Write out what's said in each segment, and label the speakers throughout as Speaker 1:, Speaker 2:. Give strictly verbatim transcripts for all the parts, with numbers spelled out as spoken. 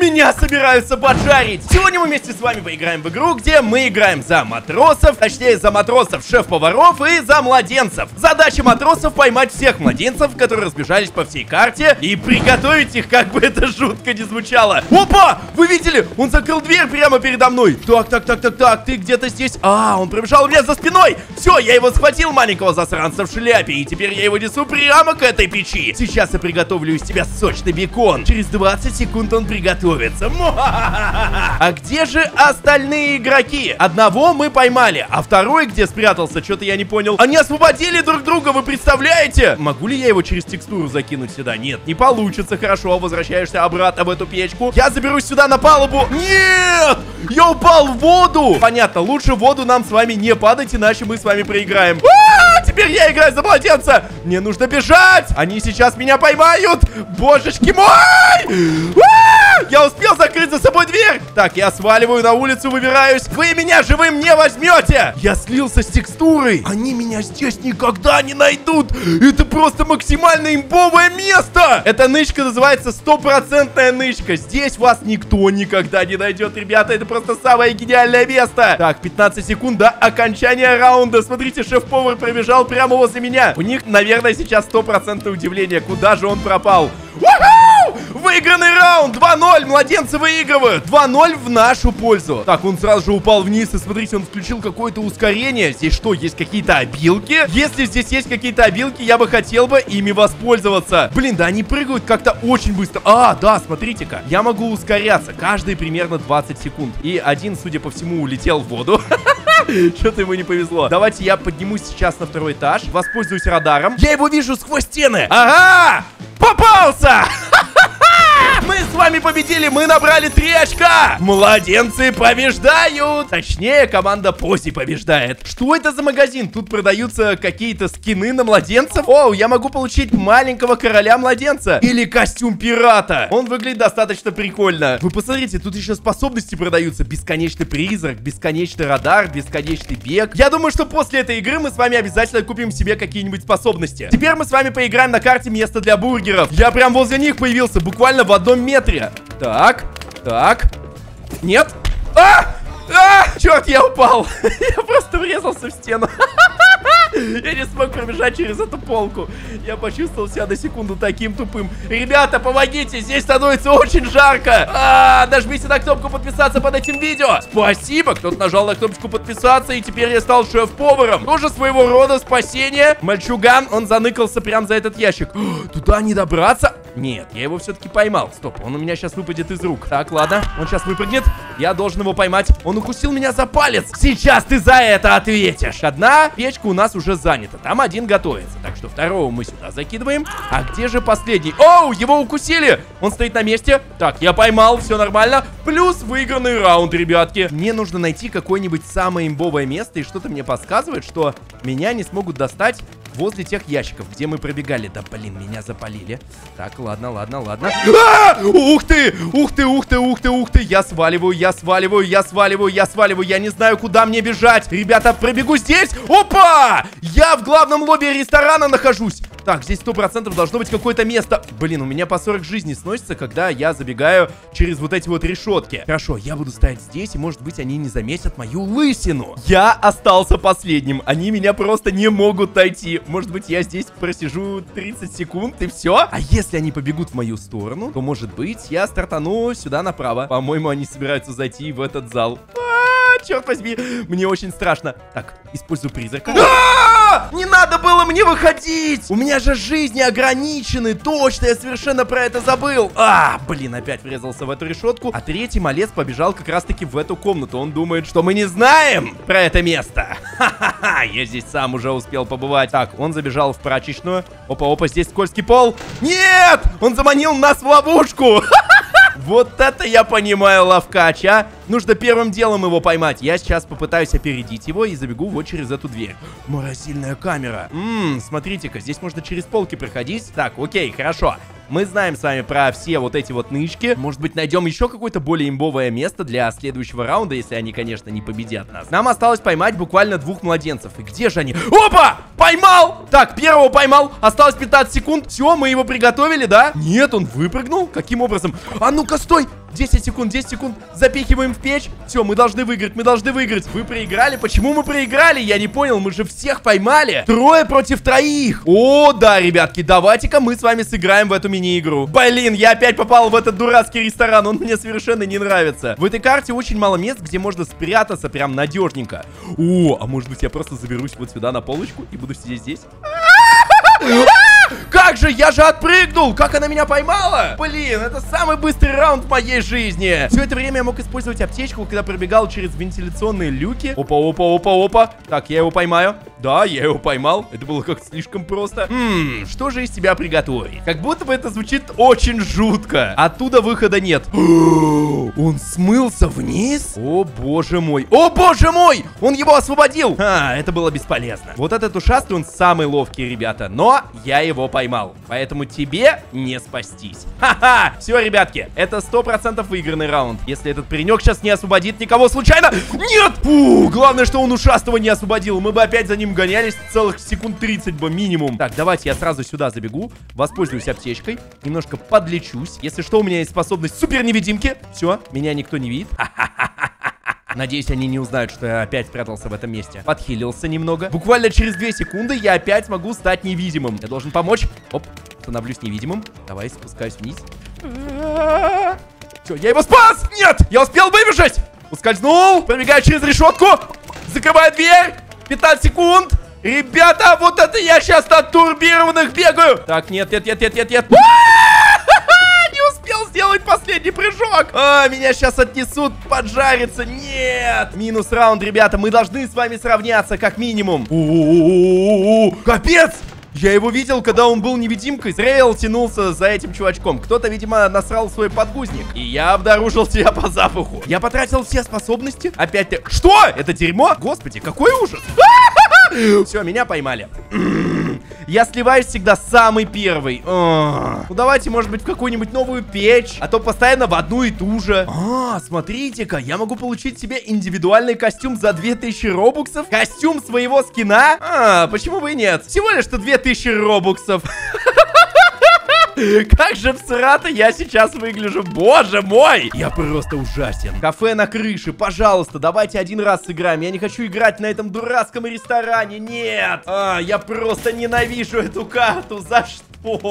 Speaker 1: Меня собираются поджарить. Сегодня мы вместе с вами поиграем в игру, где мы играем за матросов, точнее за матросов, шеф-поваров и за младенцев. Задача матросов поймать всех младенцев, которые разбежались по всей карте, и приготовить их, как бы это жутко не звучало. Опа! Вы видели? Он закрыл дверь прямо передо мной. Так, так, так, так, так, ты где-то здесь. А, он пробежал у меня за спиной. Все, я его схватил, маленького засранца в шляпе, и теперь я его несу прямо к этой печи. Сейчас я приготовлю из тебя сочный бекон. Через двадцать секунд он приготовится. А где же остальные игроки? Одного мы поймали, а второй где спрятался? Что-то я не понял. Они освободили друг друга, вы представляете? Могу ли я его через текстуру закинуть сюда? Нет, не получится. Хорошо, возвращаешься обратно в эту печку. Я заберусь сюда на палубу. Нет! Я упал в воду. Понятно, лучше в воду нам с вами не падать, иначе мы с вами проиграем. А-а-а, теперь я играю за младенца. Мне нужно бежать. Они сейчас меня поймают. Божечки мой! А-а-а! Я успел закрыть за собой дверь. Так, я сваливаю на улицу, выбираюсь. Вы меня живым не возьмете. Я слился с текстурой. Они меня здесь никогда не найдут. Это просто максимально имбовое место. Эта нычка называется стопроцентная нычка. Здесь вас никто никогда не найдет, ребята. Это просто самое гениальное место. Так, пятнадцать секунд до окончания раунда. Смотрите, шеф-повар пробежал прямо возле меня. У них, наверное, сейчас стопроцентное удивление. Куда же он пропал? У-ху! Выигранный раунд! два ноль! Младенцы выигрывают! два ноль в нашу пользу. Так, он сразу же упал вниз. И смотрите, он включил какое-то ускорение. Здесь что, есть какие-то обилки? Если здесь есть какие-то обилки, я бы хотел бы ими воспользоваться. Блин, да они прыгают как-то очень быстро. А, да, смотрите-ка. Я могу ускоряться каждые примерно двадцать секунд. И один, судя по всему, улетел в воду. Что-то ему не повезло. Давайте я поднимусь сейчас на второй этаж. Воспользуюсь радаром. Я его вижу сквозь стены. Ага! Попался! Мы с вами победили, мы набрали три очка. Младенцы побеждают. Точнее, команда Пози побеждает. Что это за магазин? Тут продаются какие-то скины на младенцев. Оу, я могу получить маленького короля младенца. Или костюм пирата. Он выглядит достаточно прикольно. Вы посмотрите, тут еще способности продаются. Бесконечный призрак, бесконечный радар, бесконечный бег. Я думаю, что после этой игры мы с вами обязательно купим себе какие-нибудь способности. Теперь мы с вами поиграем на карте место для бургеров. Я прям возле них появился, буквально в одном метре. Так, так. Нет. А! А! Черт, я упал. Я просто врезался в стену. Я не смог пробежать через эту полку. Я почувствовал себя на секунду таким тупым. Ребята, помогите, здесь становится очень жарко. А, нажмите на кнопку подписаться под этим видео. Спасибо, кто-то нажал на кнопочку подписаться, и теперь я стал шеф-поваром. Тоже своего рода спасение. Мальчуган, он заныкался прям за этот ящик. Туда не добраться? Нет, я его все-таки поймал. Стоп, он у меня сейчас выпадет из рук. Так, ладно, он сейчас выпрыгнет. Я должен его поймать. Он укусил меня за палец. Сейчас ты за это ответишь. Одна печка у нас уже занята. Там один готовится. Так что второго мы сюда закидываем. А где же последний? Оу, его укусили. Он стоит на месте. Так, я поймал, все нормально. Плюс выигранный раунд, ребятки. Мне нужно найти какое-нибудь самое имбовое место. И что-то мне подсказывает, что меня не смогут достать возле тех ящиков, где мы пробегали. Да, блин, меня запалили. Так, ладно, ладно, ладно. А! Ух ты! Ух ты, ух ты, ух ты, ух ты! Я сваливаю, я сваливаю, я сваливаю, я сваливаю. Я не знаю, куда мне бежать. Ребята, пробегу здесь. Опа! Я в главном лобби ресторана нахожусь. Так, здесь сто процентов должно быть какое-то место. Блин, у меня по сорок жизней сносится, когда я забегаю через вот эти вот решетки. Хорошо, я буду стоять здесь, и, может быть, они не заметят мою лысину. Я остался последним. Они меня просто не могут найти. Может быть, я здесь просижу тридцать секунд, и все. А если они побегут в мою сторону, то, может быть, я стартану сюда направо. По-моему, они собираются зайти в этот зал. Черт возьми, мне очень страшно. Так, использую призрака. А-а-а! Не надо было мне выходить! У меня же жизни ограничены. Точно, я совершенно про это забыл. А, блин, опять врезался в эту решетку. А третий малец побежал как раз-таки в эту комнату. Он думает, что мы не знаем про это место. Ха-ха-ха, я здесь сам уже успел побывать. Так, он забежал в прачечную. Опа-опа, здесь скользкий пол. Нет! Он заманил нас в ловушку. Вот это я понимаю, ловкач, а. Нужно первым делом его поймать. Я сейчас попытаюсь опередить его и забегу вот через эту дверь. Морозильная камера. Ммм, смотрите-ка, здесь можно через полки проходить. Так, окей, хорошо. Мы знаем с вами про все вот эти вот нычки. Может быть, найдем еще какое-то более имбовое место для следующего раунда, если они, конечно, не победят нас. Нам осталось поймать буквально двух младенцев. И где же они? Опа! Поймал! Так, первого поймал. Осталось пятнадцать секунд. Все, мы его приготовили, да? Нет, он выпрыгнул. Каким образом? А ну-ка, стой! десять секунд, десять секунд. Запихиваем в печь. Все, мы должны выиграть, мы должны выиграть. Вы проиграли? Почему мы проиграли? Я не понял, мы же всех поймали. Трое против троих. О, да, ребятки, давайте-ка мы с вами сыграем в эту мини-игру. Блин, я опять попал в этот дурацкий ресторан. Он мне совершенно не нравится. В этой карте очень мало мест, где можно спрятаться прям надежненько. О, а может быть я просто заберусь вот сюда на полочку и буду сидеть здесь? Как же, я же отпрыгнул! Как она меня поймала? Блин, это самый быстрый раунд в моей жизни. Все это время я мог использовать аптечку, когда пробегал через вентиляционные люки. Опа, опа, опа, опа. Так, я его поймаю. Да, я его поймал. Это было как-то слишком просто. Хм, что же из тебя приготовить? Как будто бы это звучит очень жутко. Оттуда выхода нет. Он смылся вниз? О, боже мой. О, боже мой! Он его освободил. А, это было бесполезно. Вот этот ушастый, он самый ловкий, ребята. Но я его поймал. Поэтому тебе не спастись. Ха-ха! Все, ребятки, это сто процентов выигранный раунд. Если этот паренек сейчас не освободит никого случайно... Нет! Фу, главное, что он ушастого не освободил. Мы бы опять за ним гонялись целых секунд тридцать бы минимум. Так, давайте я сразу сюда забегу. Воспользуюсь аптечкой. Немножко подлечусь. Если что, у меня есть способность супер невидимки. Все, меня никто не видит. Надеюсь, они не узнают, что я опять спрятался в этом месте. Подхилился немного. Буквально через две секунды я опять смогу стать невидимым. Я должен помочь. Оп, становлюсь невидимым. Давай, спускаюсь вниз. Все, я его спас! Нет! Я успел выбежать! Ускользнул! Пробегаю через решетку. Закрываю дверь. пятнадцать секунд. Ребята, вот это я сейчас от турбированных бегаю. Так, нет, нет, нет, нет, нет, нет. Сделать последний прыжок. А, меня сейчас отнесут поджариться. Нет. Минус раунд, ребята. Мы должны с вами сравняться, как минимум. У-у-у-у-у. Капец. Я его видел, когда он был невидимкой. Зря тянулся за этим чувачком. Кто-то, видимо, насрал свой подгузник. И я обнаружил тебя по запаху. Я потратил все способности. Опять-таки. Что? Это дерьмо? Господи, какой ужас. Все, меня поймали. Я сливаюсь всегда самый первый. Ну давайте, может быть, в какую-нибудь новую печь. А то постоянно в одну и ту же. А, смотрите-ка, я могу получить себе индивидуальный костюм за две тысячи робуксов. Костюм своего скина. А, почему бы и нет? Всего лишь-то две тысячи робуксов. Как же всрато я сейчас выгляжу, боже мой! Я просто ужасен. Кафе на крыше, пожалуйста, давайте один раз сыграем. Я не хочу играть на этом дурацком ресторане, нет! А, я просто ненавижу эту карту, за что?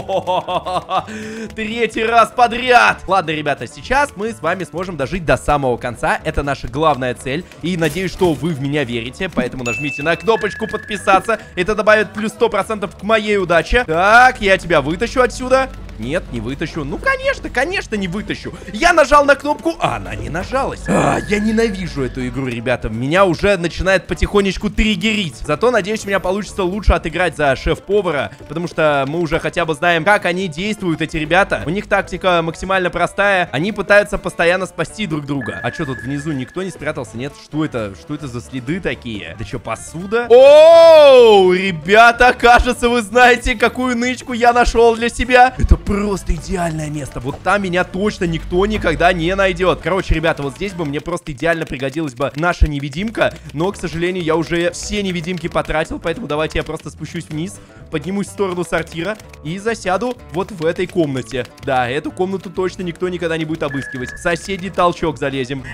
Speaker 1: Третий раз подряд. Ладно, ребята, сейчас мы с вами сможем дожить до самого конца. Это наша главная цель. И надеюсь, что вы в меня верите. Поэтому нажмите на кнопочку подписаться. Это добавит плюс сто процентов к моей удаче. Так, я тебя вытащу отсюда. Нет, не вытащу. Ну, конечно, конечно, не вытащу. Я нажал на кнопку, а она не нажалась. А, я ненавижу эту игру, ребята. Меня уже начинает потихонечку триггерить. Зато, надеюсь, у меня получится лучше отыграть за шеф-повара. Потому что мы уже хотя бы знаем, как они действуют, эти ребята. У них тактика максимально простая. Они пытаются постоянно спасти друг друга. А что, тут внизу никто не спрятался? Нет? Что это? Что это за следы такие? Это что, посуда? Оу, ребята, кажется, вы знаете, какую нычку я нашел для себя. Это просто идеальное место. Вот там меня точно никто никогда не найдет. Короче, ребята, вот здесь бы мне просто идеально пригодилась бы наша невидимка. Но, к сожалению, я уже все невидимки потратил. Поэтому давайте я просто спущусь вниз, поднимусь в сторону сортира и засяду вот в этой комнате. Да, эту комнату точно никто никогда не будет обыскивать. В соседний толчок залезем.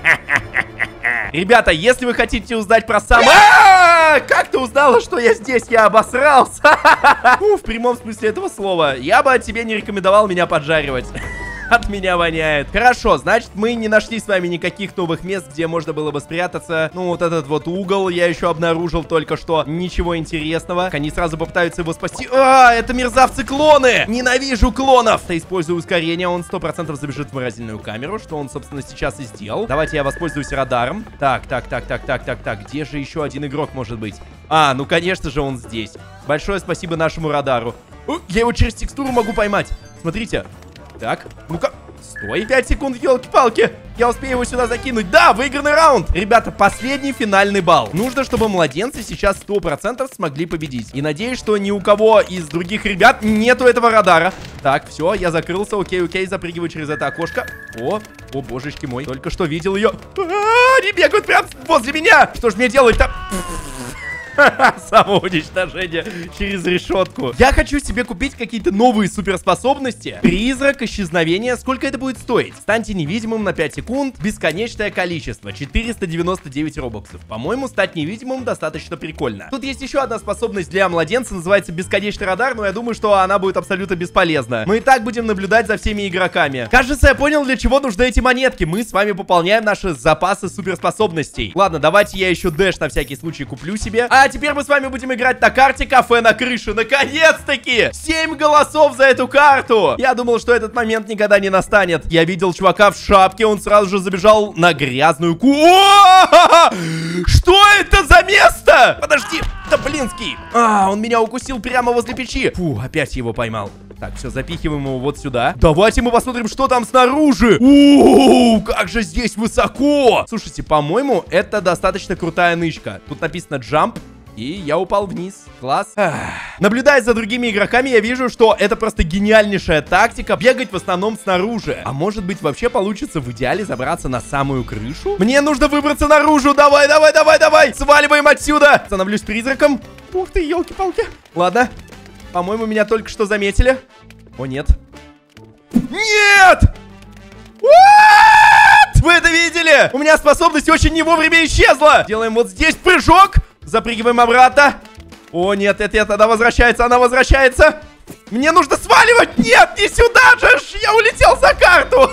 Speaker 1: Ребята, если вы хотите узнать про сам... Как ты узнала, что я здесь? Я обосрался. Ну, в прямом смысле этого слова. Я бы тебе не рекомендовал меня поджаривать. От меня воняет. Хорошо, значит, мы не нашли с вами никаких новых мест, где можно было бы спрятаться. Ну, вот этот вот угол я еще обнаружил только что. Ничего интересного. Они сразу попытаются его спасти. А, это мерзавцы-клоны! Ненавижу клонов! Я использую ускорение, он сто процентов забежит в морозильную камеру, что он, собственно, сейчас и сделал. Давайте я воспользуюсь радаром. Так, так, так, так, так, так, так. Где же еще один игрок может быть? А, ну, конечно же, он здесь. Большое спасибо нашему радару. О, я его через текстуру могу поймать. Смотрите. Так, ну-ка, стой. пять секунд, елки-палки. Я успею его сюда закинуть. Да, выигранный раунд. Ребята, последний финальный балл. Нужно, чтобы младенцы сейчас сто процентов смогли победить. И надеюсь, что ни у кого из других ребят нету этого радара. Так, все, я закрылся. Окей, окей, запрыгиваю через это окошко. О, о, божечки мой. Только что видел ее. А-а-а, они бегают прям возле меня. Что ж мне делать-то? Самоуничтожение через решетку. Я хочу себе купить какие-то новые суперспособности. Призрак, исчезновение. Сколько это будет стоить? Станьте невидимым на пять секунд. Бесконечное количество. четыреста девяносто девять робоксов. По-моему, стать невидимым достаточно прикольно. Тут есть еще одна способность для младенца. Называется бесконечный радар. Но я думаю, что она будет абсолютно бесполезна. Мы и так будем наблюдать за всеми игроками. Кажется, я понял, для чего нужны эти монетки. Мы с вами пополняем наши запасы суперспособностей. Ладно, давайте я еще дэш на всякий случай куплю себе. А теперь мы с вами будем играть на карте кафе на крыше. Наконец-таки! семь голосов за эту карту! Я думал, что этот момент никогда не настанет. Я видел чувака в шапке, он сразу же забежал на грязную ку... О! Что это за место? Подожди! Да блинский! А, он меня укусил прямо возле печи. Фу, опять его поймал. Так, все, запихиваем его вот сюда. Давайте мы посмотрим, что там снаружи. Оу, как же здесь высоко. Слушайте, по-моему, это достаточно крутая нычка. Тут написано jump. И я упал вниз. Класс. Ах. Наблюдая за другими игроками, я вижу, что это просто гениальнейшая тактика. Бегать в основном снаружи. А может быть, вообще получится в идеале забраться на самую крышу? Мне нужно выбраться наружу. Давай, давай, давай, давай. Сваливаем отсюда. Становлюсь призраком. Ух ты, елки-палки. Ладно. По-моему, меня только что заметили. О, нет. Нет! What? Вы это видели? У меня способность очень не вовремя исчезла. Делаем вот здесь прыжок. Запрыгиваем обратно. О, нет, это, это, она возвращается, она возвращается. Мне нужно сваливать. Нет, не сюда же. Я улетел за карту.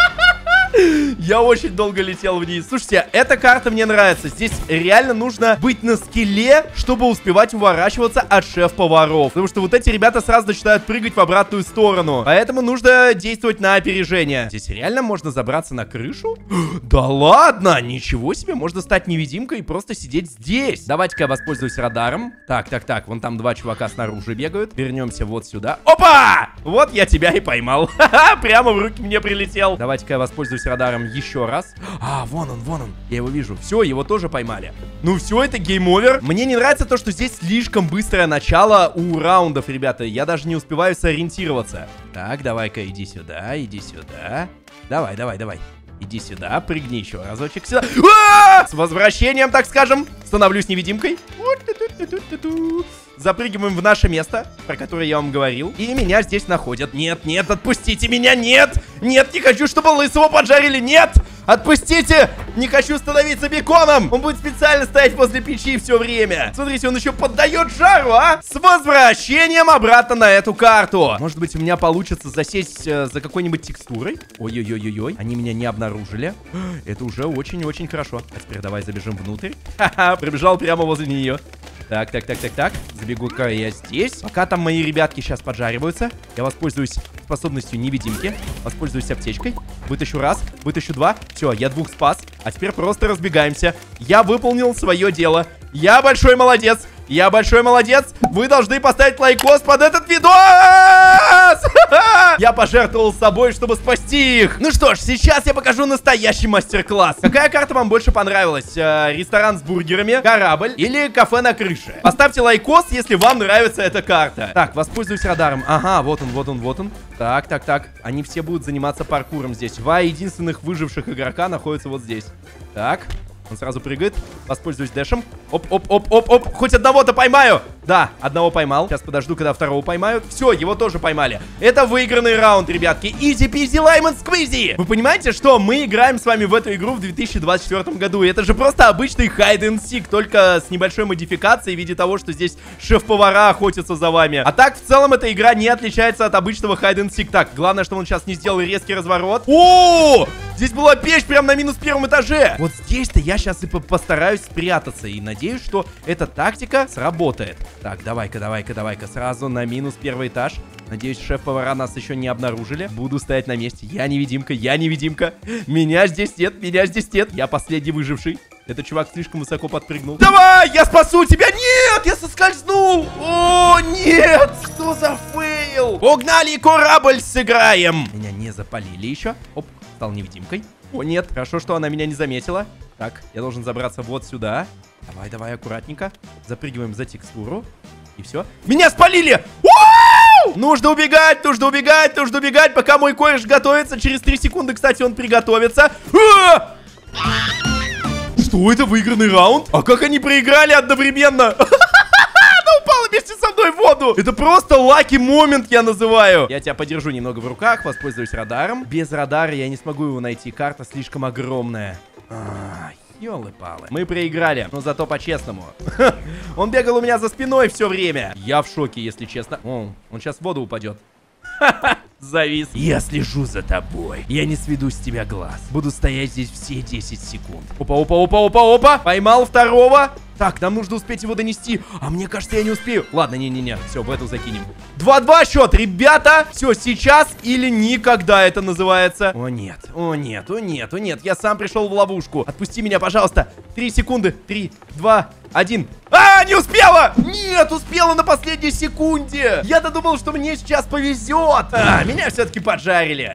Speaker 1: Я очень долго летел вниз. Слушайте, эта карта мне нравится. Здесь реально нужно быть на скилле, чтобы успевать уворачиваться от шеф-поваров. Потому что вот эти ребята сразу начинают прыгать в обратную сторону. Поэтому нужно действовать на опережение. Здесь реально можно забраться на крышу? Да ладно, ничего себе. Можно стать невидимкой и просто сидеть здесь. Давайте-ка я воспользуюсь радаром. Так, так, так, вон там два чувака снаружи бегают. Вернемся вот сюда. Опа! Вот я тебя и поймал. Прямо в руки мне прилетел. Давайте-ка я воспользуюсь радаром еще раз. А, вон он, вон он. Я его вижу. Все, его тоже поймали. Ну все, это гейм-овер. Мне не нравится то, что здесь слишком быстрое начало у раундов, ребята. Я даже не успеваю сориентироваться. Так, давай-ка иди сюда, иди сюда. Давай, давай, давай. Иди сюда, прыгни еще разочек сюда. А-а-а! С возвращением, так скажем. Становлюсь невидимкой. Запрыгиваем в наше место, про которое я вам говорил. И меня здесь находят. Нет, нет, отпустите меня, нет! Нет, не хочу, чтобы лысого поджарили, нет! Отпустите! Не хочу становиться беконом! Он будет специально стоять возле печи все время. Смотрите, он еще поддает жару, а? С возвращением обратно на эту карту. Может быть, у меня получится засесть э, за какой-нибудь текстурой? Ой-ой-ой-ой-ой. Они меня не обнаружили. Это уже очень-очень хорошо. А теперь давай забежим внутрь. Ха-ха, пробежал прямо возле нее. Так, так, так, так, так. Забегу-ка я здесь. Пока там мои ребятки сейчас поджариваются, я воспользуюсь способностью невидимки. Воспользуюсь аптечкой. Вытащу раз, вытащу два. Все, я двух спас. А теперь просто разбегаемся. Я выполнил свое дело. Я большой молодец. Я большой молодец. Вы должны поставить лайкос под этот видос. Я пожертвовал собой, чтобы спасти их. Ну что ж, сейчас я покажу настоящий мастер-класс. Какая карта вам больше понравилась? Э, ресторан с бургерами, корабль или кафе на крыше? Поставьте лайкос, если вам нравится эта карта. Так, воспользуюсь радаром. Ага, вот он, вот он, вот он. Так, так, так. Они все будут заниматься паркуром здесь. Два единственных выживших игрока находятся вот здесь. Так. Он сразу прыгает. Воспользуюсь дэшем. Оп-оп-оп-оп-оп. Хоть одного-то поймаю. Да, одного поймал. Сейчас подожду, когда второго поймают. Все, его тоже поймали. Это выигранный раунд, ребятки. Изи-пизи, лаймон сквизи. Вы понимаете, что мы играем с вами в эту игру в две тысячи двадцать четвёртом году. И это же просто обычный hide and seek, только с небольшой модификацией в виде того, что здесь шеф-повара охотятся за вами. А так, в целом, эта игра не отличается от обычного hide and seek. Так, главное, что он сейчас не сделал резкий разворот. О! Здесь была печь прямо на минус первом этаже. Вот здесь-то я сейчас и постараюсь спрятаться. И надеюсь, что эта тактика сработает. Так, давай-ка, давай-ка, давай-ка. Сразу на минус первый этаж. Надеюсь, шеф-повара нас еще не обнаружили. Буду стоять на месте. Я невидимка, я невидимка. Меня здесь нет, меня здесь нет. Я последний выживший. Этот чувак слишком высоко подпрыгнул. Давай, я спасу тебя. Нет, я соскользнул. О, нет, что за фейл. Погнали, корабль сыграем. Меня не запалили еще. Оп, стал невидимкой. О, нет, хорошо, что она меня не заметила. Так, я должен забраться вот сюда. Давай, давай, аккуратненько. Запрыгиваем за текстуру. И все. Меня спалили! У-у-у! Нужно убегать, нужно убегать, нужно убегать, пока мой кореш готовится. Через три секунды, кстати, он приготовится. А-а-а! Что это, выигранный раунд? А как они проиграли одновременно? Она упала вместе со мной в воду. Это просто лаки момент, я называю. Я тебя подержу немного в руках, воспользуюсь радаром. Без радара я не смогу его найти. Карта слишком огромная. Ай. Ёлы-палы. Мы проиграли, но зато по-честному. Он бегал у меня за спиной все время. Я в шоке, если честно. О, он сейчас в воду упадет. Завис. Я слежу за тобой. Я не сведу с тебя глаз. Буду стоять здесь все десять секунд. Опа, опа, опа, опа, опа. Поймал второго. Так, нам нужно успеть его донести. А мне кажется, я не успею. Ладно, не-не-не. Все, в эту закинем. два-два счет, ребята. Все, сейчас или никогда это называется. О, нет, о, нет, о, нет, о, нет. Я сам пришел в ловушку. Отпусти меня, пожалуйста. Три секунды. Три, два, один. А, не успела! Нет, успела на последней секунде. Я-то думал, что мне сейчас повезет. А, меня все-таки поджарили.